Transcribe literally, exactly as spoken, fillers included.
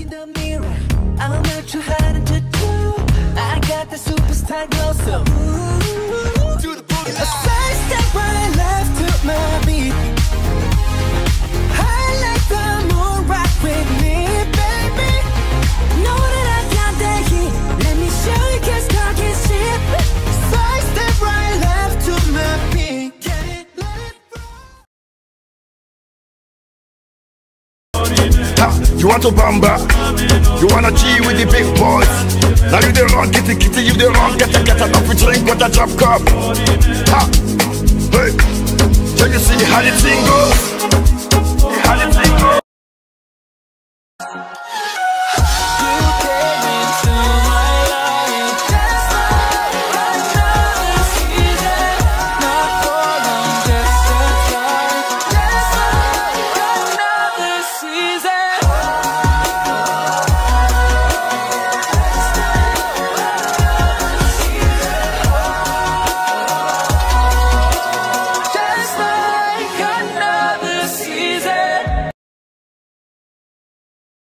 in the mirror, I'm not too hard to do. I got the superstar glow, so ooh, do the boogie. A side step right left to my beat. I like the moon rock with me, baby. Know that I got that heat. Let me show you, cause talk is cheap. Side step right left to my beat. Get it, let it roll. Ha, you want to bamba? You wanna G with the big boys? Now you the wrong kitty kitty, you the wrong get a get a coffee drink with a drop cup. Ha, hey, can you see how the thing goes? How the thing goes?